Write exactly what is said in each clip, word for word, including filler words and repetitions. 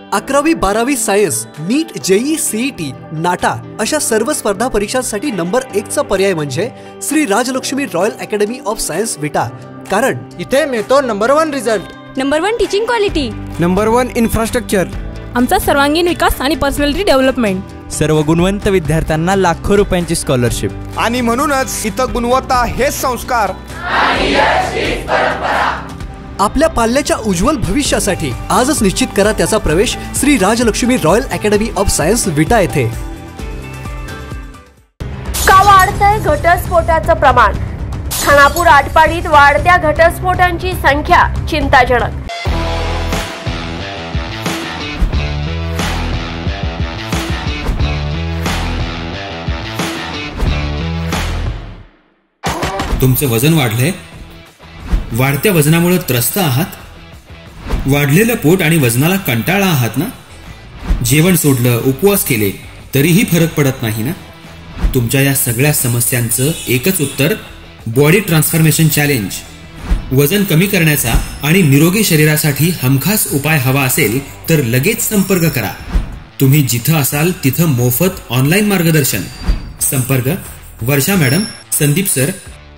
अकरावी बारावी science, NEET, JEE, CET, NATA अशा सर्व स्पर्धा परीक्षांसाठी नंबर एक चा पर्याय म्हणजे Shri Rajlakshmi royal academy of science Vita. कारण इथे मिळतो number one result, number one teaching quality, number one infrastructure, आमचा सर्वांगीण विकास आणि पर्सनॅलिटी डेव्हलपमेंट, सर्व गुणवंत विद्यार्थ्यांना लाखो रुपयांची स्कॉलरशिप. आणि म्हणूनच इथं गुणवत्ता हेच संस्कार आणि यश हीच परंपरा. आपल्या पाल्याच्या उज्ज्वल भविष्यासाठी आजच निश्चित करा त्याचा प्रवेश Shri Rajlakshmi royal academy of science Vita येथे. का वाढतंय घटस्फोटाचं प्रमाण? खानापूर आटपाडीत वाढत्या घटस्फोटांची संख्या चिंताजनक. तुमचं वजन वाढलंय? वाढत्या वजनामुळे त्रस्त आहात? वाढलेलं पोट आणि वजनाला कंटाळा आहात ना? जेवण सोडलं, उपवास केले तरीही फरक पडत नाही ना? तुमच्या या सगळ्या समस्यांचं एकच उत्तर, बॉडी ट्रान्सफॉर्मेशन चॅलेंज. वजन कमी करण्याचा आणि निरोगी शरीरासाठी हमखास उपाय हवा असेल तर लगेच संपर्क करा. तुम्ही जिथं असाल तिथं मोफत ऑनलाईन मार्गदर्शन. संपर्क वर्षा मॅडम, संदीप सर.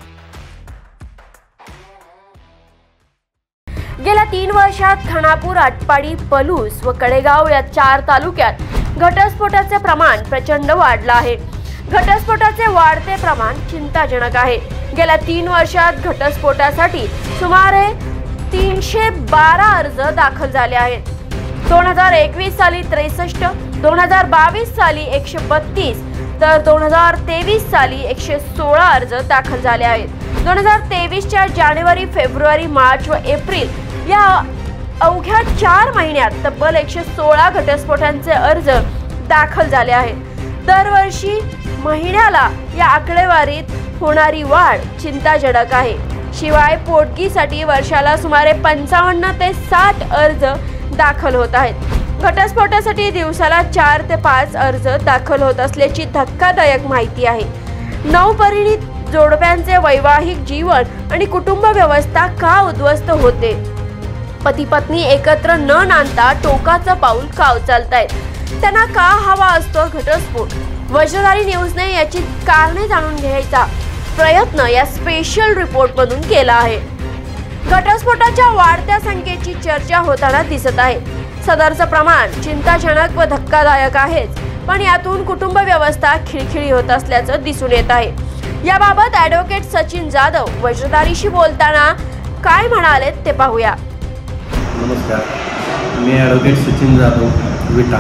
गेल्या तीन वर्षात खानापूर, आटपाडी, पलूस व कडेगाव या चार तालुक्यात घटस्फोटाचे प्रमाण प्रचंड वाढलं आहे. घटस्फोटाचे वाढते प्रमाण चिंताजनक आहे. गेल्या तीन वर्षात घटस्फोटासाठी सुमारे तीनशे बारा अर्ज दाखल झाले आहेत. दोन हजार एकवीस साली त्रेसष्ट, दोन हजार बावीस साली एकशे बत्तीस तर दोन हजार तेवीस साली एकशे सोळा अर्ज दाखल झाले आहेत. दोन हजार तेवीसच्या जानेवारी, फेब्रुवारी, मार्च व एप्रिल या अवघ्या चार महिन्यात तब्बल एकशे सोळा घटस्फोटांचे अर्ज दाखल झाले आहेत. दरवर्षी महिन्याला या आकडेवारीत होणारी वाढ चिंताजनक आहे. शिवाय पोटगीसाठी वर्षाला सुमारे पंचावन्न ते साठ अर्ज दाखल होत आहेत. घटस्फोटासाठी दिवसाला चार ते पाच अर्ज दाखल होत असल्याची धक्कादायक माहिती आहे. नवपरिणीत जोडप्यांचे वैवाहिक जीवन आणि कुटुंब व्यवस्था का उद्ध्वस्त होते? पती पत्नी एकत्र न नांदता टोकाचं पाऊल का उचलतायत? त्यांना का हवा असतो घटस्फोट? वज्रधारी न्यूजने याची कारणे जाणून घ्यायचा प्रयत्न या स्पेशल रिपोर्ट मधून केला आहे. घटस्फोटाच्या वाढत्या संख्येची चर्चा होताना दिसत आहे. सदरचं प्रमाण चिंताजनक व धक्कादायक आहेच, पण यातून कुटुंब व्यवस्था खिळखिळी होत असल्याचं दिसून येत आहे. याबाबत ॲडव्होकेट सचिन जाधव वज्रधारीशी बोलताना काय म्हणाले ते पाहूया. नमस्कार, मी ॲडव्होकेट सचिन जाधव विटा.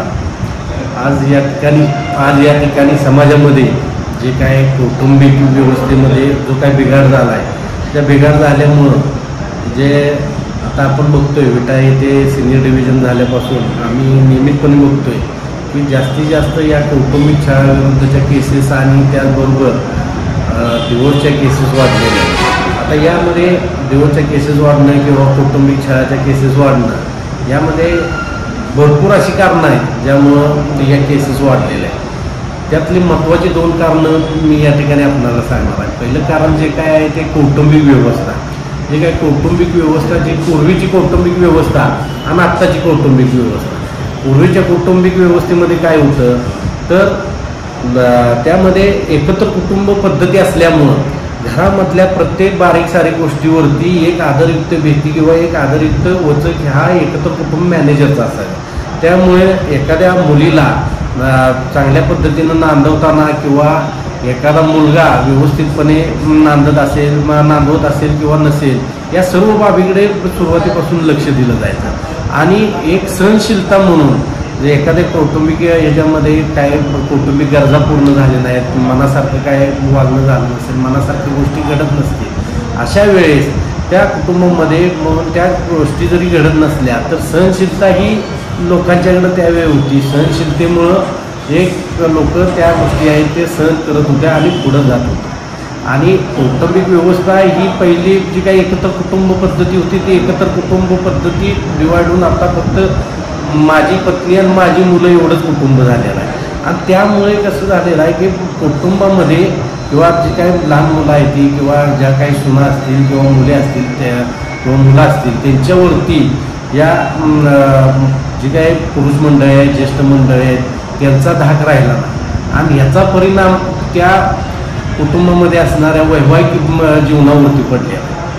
आज या ठिकाणी आज या ठिकाणी समाजामध्ये जे काय कौटुंबिक व्यवस्थेमध्ये जो काय बिघाड झाला आहे, त्या बिघाड झाल्यामुळं जे आता आपण बघतोय विटा येथे सिनियर डिव्हिजन झाल्यापासून आम्ही नियमितपणे बघतोय की जास्तीत जास्त या कौटुंबिक छळाविरुद्धच्या केसेस आणि त्याचबरोबर डिवोर्सच्या केसेस वाढलेल्या आहेत. आता यामध्ये डिवोर्सच्या केसेस वाढणं किंवा कौटुंबिक छळाच्या केसेस वाढणं यामध्ये भरपूर अशी कारणं आहेत ज्यामुळं या केसेस वाढलेल्या आहेत. त्यातली महत्त्वाची दोन कारणं मी या ठिकाणी आपल्याला सांगणार आहे. पहिलं कारण जे काय आहे ते कौटुंबिक व्यवस्था. जे काय कौटुंबिक व्यवस्था, जी पूर्वीची कौटुंबिक व्यवस्था आणि आत्ताची कौटुंबिक व्यवस्था. पूर्वीच्या कौटुंबिक व्यवस्थेमध्ये काय होतं तर त्यामध्ये एकत्र कुटुंब पद्धती असल्यामुळं घरामधल्या प्रत्येक बारीक सारीक गोष्टीवरती एक आदरयुक्त व्यक्ती किंवा एक आदरयुक्त वचक हा एकत्र कुटुंब मॅनेजरचा असायचा. त्यामुळे एखाद्या मुलीला चांगल्या पद्धतीनं नांदवताना किंवा एखादा मुलगा व्यवस्थितपणे नांदत असेल नांदवत असेल किंवा नसेल या सर्व बाबीकडे सुरुवातीपासून लक्ष दिलं जायचं. आणि एक सहनशीलता म्हणून एखाद्या कौटुंबिक याच्यामध्ये काय कौटुंबिक गरजा पूर्ण झाल्या नाहीत, मनासारखं काय वागणं झालं नसेल, मनासारख्या गोष्टी घडत नसतील, अशा वेळेस त्या कुटुंबामध्ये म्हणून त्या गोष्टी जरी घडत नसल्या तर सहनशीलता ही लोकांच्याकडं त्यावेळी होती. सहनशीलतेमुळं एक लोक त्या गोष्टी आहेत ते सहन करत होत्या आणि पुढं जात होते. आणि कौटुंबिक व्यवस्था ही पहिली जी काही एकत्र कुटुंब पद्धती होती ती एकत्र कुटुंब पद्धती डिवाइडून आता फक्त माझी पत्नी आणि माझी मुलं एवढंच कुटुंब झालेलं आहे. आणि त्यामुळे कसं झालेलं आहे की कुटुंबामध्ये किंवा जी काही लहान मुलं आहेत ती किंवा ज्या काही सुना असतील किंवा मुले असतील त्या किंवा मुलं असतील त्यांच्यावरती या जी काही पुरुष मंडळ आहे, ज्येष्ठ मंडळ आहेत, त्यांचा धाक राहिला नाही आणि याचा परिणाम त्या कुटुंबामध्ये असणाऱ्या वैवाहिक जीवनावरती पडले.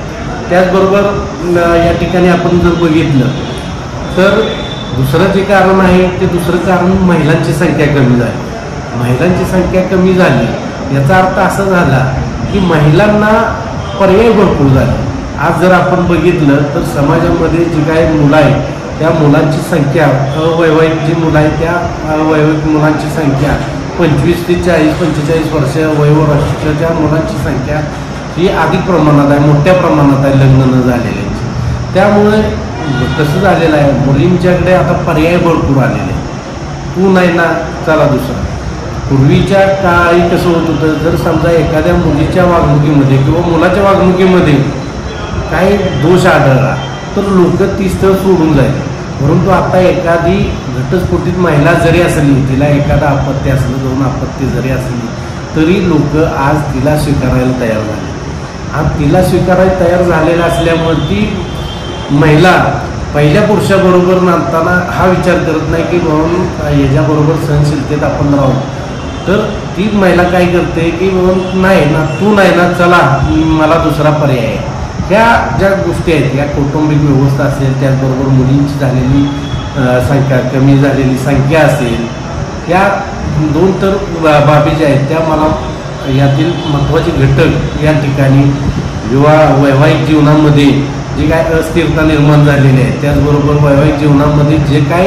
त्याचबरोबर या ठिकाणी आपण जर बघितलं तर दुसरं जे कारण आहे ते दुसरं कारण महिलांची संख्या कमी झाली. महिलांची संख्या कमी झाली याचा अर्थ असा झाला की महिलांना पर्याय भरपूर झाले. आज जर आपण बघितलं तर समाजामध्ये जी काही मुलं आहेत त्या मुलांची संख्या, अवैवाहिक जी मुलं आहेत त्या अवैवाहिक मुलांची संख्या पंचवीस ते चाळीस पंचेचाळीस वर्ष वयोवर्षाच्या मुलांची संख्या ही अधिक प्रमाणात आहे, मोठ्या प्रमाणात आहे लग्न न झालेल्यांची. त्यामुळे कसं झालेलं आहे, मुलींच्याकडे आता पर्याय भरपूर आलेले आहे. तू नाही ना, चला दुसरा. पूर्वीच्या काळी कसं होत होतं, जर समजा एखाद्या मुलीच्या वागणुकीमध्ये किंवा मुलाच्या वागणुकीमध्ये काही दोष आढळला तर लोक ती स्थळ सोडून जाईल. परंतु आता एखादी घटस्फोटित महिला जरी असली, तिला एखादा आपत्ती असलं, दोन आपत्ती जरी असली तरी लोक आज तिला स्वीकारायला तयार झाले. आज तिला स्वीकारायला तयार झालेला असल्यामुळे ती महिला पहिल्या पुरुषाबरोबर नांदताना हा विचार करत नाही की म्हणून याच्याबरोबर सहनशीलतेत आपण राहू. तर ती महिला काय करते की म्हणून नाही ना, तू नाही ना, चला मला दुसरा पर्याय आहे. ह्या ज्या गोष्टी आहेत, या कौटुंबिक व्यवस्था असेल, त्याचबरोबर मुलींची झालेली संख्या, कमी झालेली संख्या असेल, या दोन तर बाबी ज्या आहेत त्या मला यातील महत्त्वाचे घटक या ठिकाणी विवाह वैवाहिक जीवनामध्ये जे काय अस्थिरता निर्माण झालेली आहे, त्याचबरोबर वैवाहिक जीवनामध्ये जे काय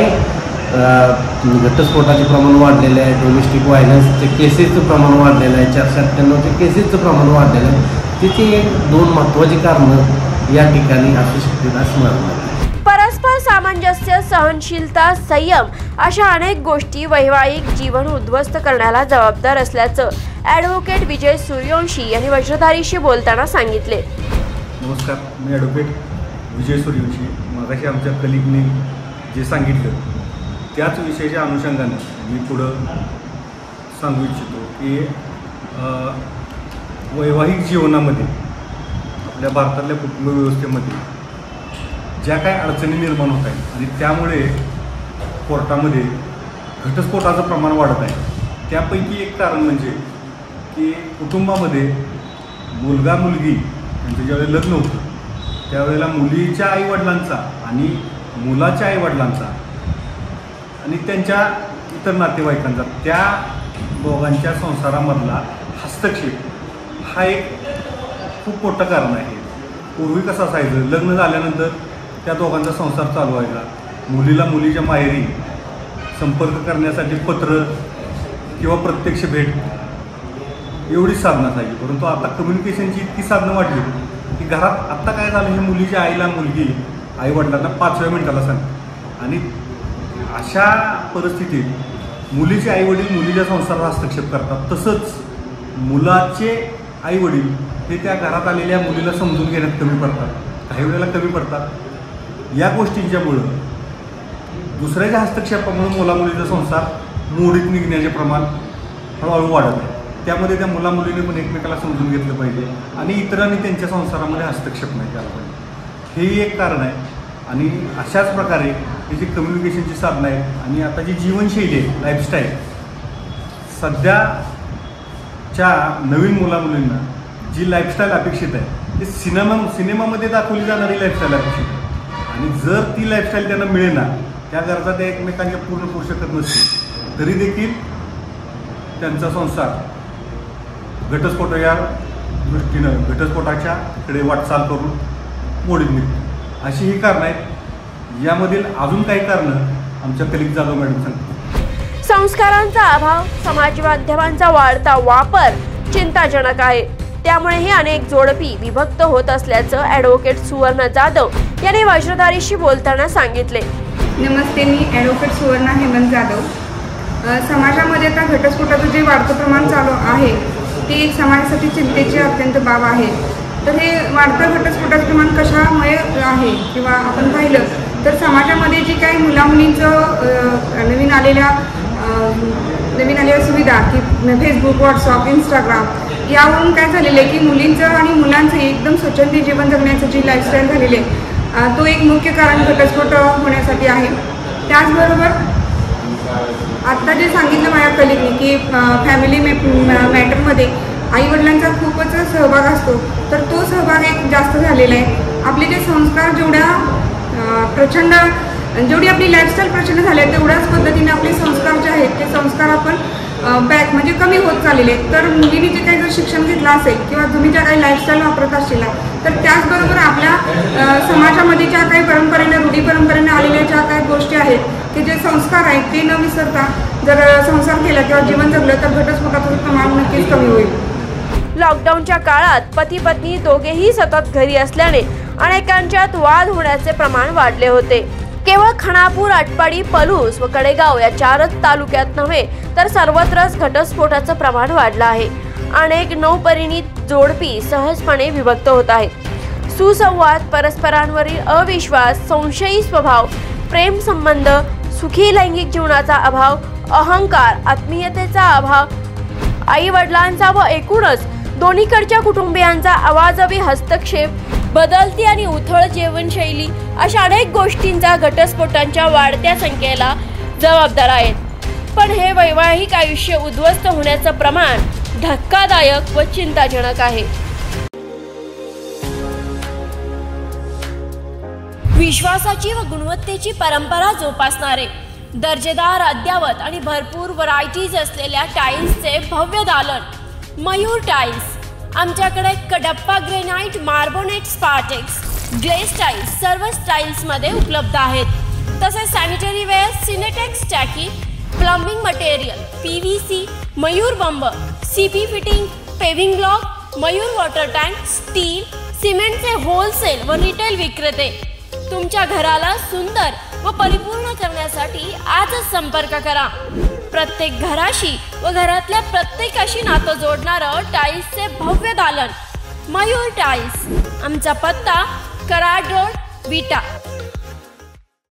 घटस्फोटाचे प्रमाण वाढलेले आहे, डोमेस्टिक व्हायलन्सचे केसेसचं प्रमाण वाढलेलं आहे, चारशे अठ्ठ्याण्णवचे केसेसचं प्रमाण वाढलेलं आहे, तिथे एक दोन महत्त्वाची कारणं या ठिकाणी असू शकतील असं मला. परस्पर सामंजस्य, सहनशीलता, संयम अशा अनेक गोष्टी वैवाहिक जीवन उद्ध्वस्त करण्याला जबाबदार असल्याचं ॲडव्होकेट विजय सूर्यवंशी यांनी वज्रधारीशी बोलताना सांगितले. नमस्कार, मी ॲडव्होकेट विजय सूर्यवंशी. मगाशी आमच्या कलिगने जे सांगितलं त्याच विषयाच्या अनुषंगाने मी पुढं सांगू इच्छितो की वैवाहिक जीवनामध्ये आपल्या भारतातल्या कुटुंब व्यवस्थेमध्ये ज्या काही अडचणी निर्माण होत आहेत आणि त्यामुळे कोर्टामध्ये घटस्फोटाचं प्रमाण वाढत आहे, त्यापैकी एक कारण म्हणजे की कुटुंबामध्ये मुलगा मुलगी यांचं ज्यावेळेला लग्न होतं त्यावेळेला मुलीच्या आईवडिलांचा आणि मुलाच्या आईवडिलांचा आणि त्यांच्या इतर नातेवाईकांचा, त्या दोघांच्या संसारामधला हस्तक्षेप हा एक खूप मोठं कारण आहे. पूर्वी कसं असायचं, लग्न झाल्यानंतर त्या दोघांचा संसार चालू व्हायचा, मुलीला मुलीच्या माहेरी संपर्क करण्यासाठी पत्र किंवा प्रत्यक्ष भेट एवढीच साधनं असायची. परंतु आता कम्युनिकेशनची इतकी साधनं वाढली की घरात आत्ता काय झालं, हे मुलीच्या आईला मुलगी आईवडिलांना पाचव्या मिनिटाला सांगते आणि अशा परिस्थितीत मुलीचे आईवडील मुलीच्या संसारात हस्तक्षेप करतात. तसंच मुलाचे आईवडील हे त्या घरात आलेल्या मुलीला समजून घेण्यात कमी पडतात, काही वेळेला कमी पडतात. या गोष्टींच्यामुळं दुसऱ्याच्या हस्तक्षेपामुळे मुलामुलीचा संसार मोडीत निघण्याचे प्रमाण हळूहळू वाढत आहे. त्यामध्ये त्या मुलामुलीने पण एकमेकाला समजून घेतलं पाहिजे आणि इतरांनी त्यांच्या संसारामध्ये हस्तक्षेप नाही केला पाहिजे, हेही एक कारण आहे. आणि अशाच प्रकारे ही जी कम्युनिकेशनची साधनं आहेत आणि आता जी जीवनशैली आहे, लाईफस्टाईल, सध्याच्या नवीन मुलामुलींना जी लाईफस्टाईल अपेक्षित आहे ते सिनेमा सिनेमामध्ये दाखवली जाणारी लाईफस्टाईल अपेक्षित आहे. आणि जर ती लाईफस्टाईल त्यांना मिळेना, त्या गरजा त्या एकमेकांच्या पूर्ण करू शकत नसतील तरी देखील त्यांचा संसार घटस्फोटाच्या दृष्टीनं घटस्फोटाच्याकडे वाटचाल करून मोडीत निघतो. अशी ही कारणं आहेत. यामधील अजून काही कारणं आमच्या कलिग जाधव मॅडम सांगतात. संस्कारांचा अभाव, समाज माध्यमांचा वाढता वापर चिंताजनक आहे. त्यामुळेही अनेक जोडपी विभक्त होत असल्याचं ॲडव्होकेट सुवर्णा जाधव यांनी वज्रधारीशी बोलताना सांगितले. नमस्ते, मी ॲडव्होकेट सुवर्णा हेमंत जाधव. समाजामध्ये आता घटस्फोटाचं जे वाढतं प्रमाण चालू आहे ते समाजासाठी चिंतेची अत्यंत बाब आहे. तर हे वाढतं घटस्फोटाचं प्रमाण कशामुळे आहे किंवा आपण पाहिलं तर समाजामध्ये जी काही मुलामुलींचं नवीन आलेल्या नवीन आलेल्या सुविधा की फेसबुक, व्हॉट्सअप, इंस्टाग्राम यावरून काय झालेलं आहे की मुलींचं आणि मुलांचं एकदम स्वच्छंदी जीवन जगण्याचं जी लाईफस्टाईल झालेली आहे तो एक मुख्य कारण घटस्फोट होण्यासाठी आहे. त्याचबरोबर आत्ता जे सांगितलं माझ्या कलिगनी की फॅमिली मॅटरमध्ये आईवडिलांचा खूपच सहभाग असतो, तर तो सहभाग एक जास्त झालेला आहे. आपले जे संस्कार जेवढ्या प्रचंड जेवढी आपली लाईफस्टाईल प्रचंड झाली आहे तेवढ्याच पद्धतीने आपले संस्कार जे आहेत ते संस्कार आपण बॅक म्हणजे कमी होत चाललेले आहेत. तर मुलीने जे काही जर शिक्षण घेतलं असेल किंवा तुम्ही ज्या काही लाईफस्टाईल वापरत असतील तर त्याचबरोबर आपल्या समाजामध्ये ज्या काही परंपरेने रूढी परंपरेने आलेल्या ज्या काही गोष्टी आहेत की जे संस्कार आहेत ते न विसरता जर संसार केला किंवा जीवन जगलं तर घटस्फोटाचं प्रमाण नक्कीच कमी होईल. लॉकडाऊनच्या काळात पती पत्नी दोघेही सतत घरी असल्याने अनेकांच्यात वाद होण्याचे प्रमाण वाढले होते. केवळ खानापूर, आटपाडी, पलूस व कडेगाव या चारच तालुक्यात नव्हे तर सर्वत्रच घटस्फोटाचं प्रमाण वाढलं आहे. अनेक नवपरिणीत जोडपी सहजपणे विभक्त होत आहेत. सुसंवाद, परस्परांवरील अविश्वास, संशयी स्वभाव, प्रेम संबंध, सुखी लैंगिक जीवनाचा अभाव, अहंकार, आत्मीयतेचा अभाव, आई वडिलांचा व एकूणच दोन्हीकडच्या कुटुंबियांचा अवाजवी हस्तक्षेप, बदलती आणि उथळ जीवनशैली अशा अनेक गोष्टींचा घटस्फोटांच्या वाढत्या संख्येला जबाबदार आहेत. पण हे वैवाहिक आयुष्य उद्ध्वस्त होण्याचं प्रमाण धक्कादायक व चिंताजनक आहे. विश्वासाची व गुणवत्तेची परंपरा जोपासणारे, दर्जेदार, अद्यावत आणि भरपूर व्हरायटीज असलेल्या टाईल्सचे भव्य दालन मयूर टाईल्स. आमच्याकडे Kadappa granite, marbonate, Spartex, glaze tiles सर्व स्टाईल्समध्ये उपलब्ध आहेत. तसेच सॅनिटरी वेअर, सिनेटेक्स टाकी, plumbing material, P V C, Mayur बंब, C P fitting, paving block, Mayur water tank, steel, सिमेंटचे होलसेल व रिटेल विक्रेते. तुमच्या घराला सुंदर व परिपूर्ण करण्यासाठी आजच संपर्क करा. प्रत्येक घराशी व घरातल्या प्रत्येकाशी नातं जोडणारं टाईल्सचे भव्य दालन मयूर टाईल्स. आमचा पत्ता कराड रोड, विटा.